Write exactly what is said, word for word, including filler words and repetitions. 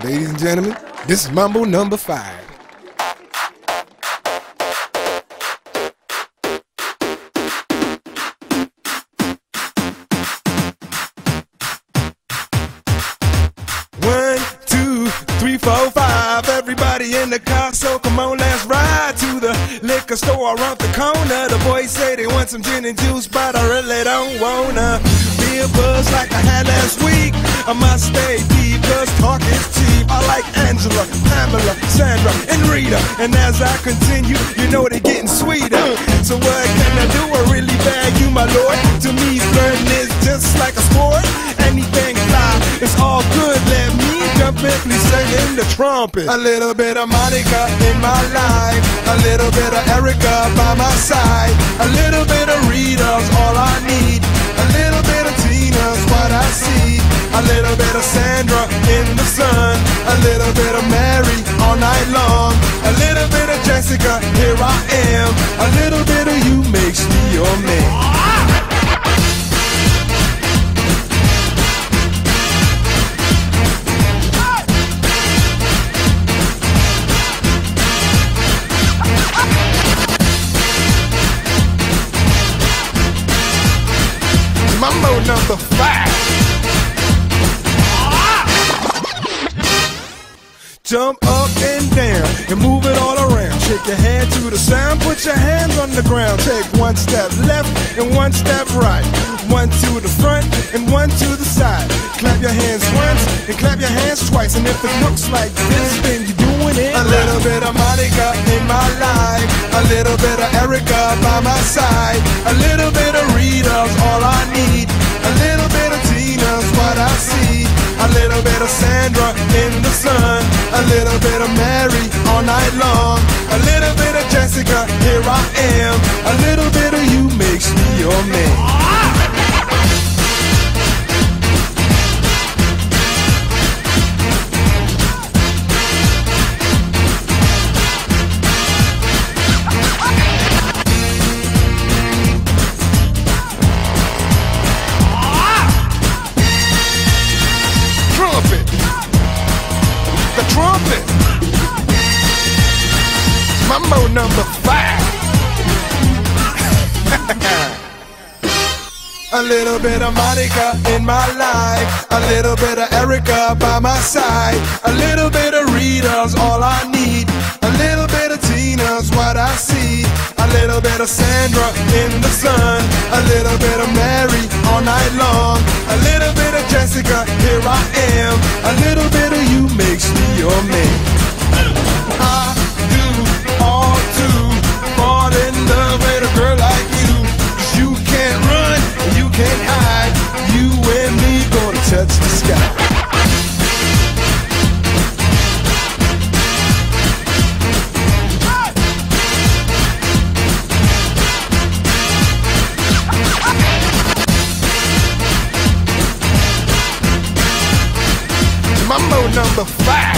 Ladies and gentlemen, this is Mambo number five. One, two, three, four, five. Everybody in the car, so come on, let's ride to the liquor store around the corner. The boys say they want some gin and juice, but I really don't wanna be a buzz like I had last week. I must stay deep, cause talk is cheap. I like Angela, Pamela, Sandra, and Rita. And as I continue, you know they're getting sweeter. So what can I do? I really bag you, my lord. To me, flirting is just like a sport. Anything fly, it's all good. Let me jump in, please sing in the trumpet. A little bit of Monica in my life, a little bit of Erica by my side, a little bit of Rita's all I need, a little bit of Tina's what I see, a little bit of Sandra in the sun, a little bit of Mary all night long, a little bit of Jessica, here I am, a little bit of you makes me your man. Mambo number five. Jump up and down and move it all around. Shake your hand to the sound, put your hands on the ground. Take one step left and one step right. One to the front and one to the side. Clap your hands once and clap your hands twice. And if it looks like this, then you're doing it. A little bit of Monica in my life, a little bit of Erica by my side, a little bit of Rita's all I need, a little bit of Tina's what I see, a little bit of Sandra in the sun, a little bit of Mary all night long, a little bit of Jessica, here I am, a little bit of you makes me your man. The trumpet. Mambo number five. A little bit of Monica in my life, a little bit of Erica by my side, a little bit of Rita's all I need, a little bit of Tina's what I see, a little bit of Sandra in the sun, a little bit of Mary all night long, a little bit of Jessica, here I am, a little bit of you makes me your man. I do all to fall in love with a girl like you, 'cause you can't run, you can't hide, you and me gonna touch the sky. Mambo number five.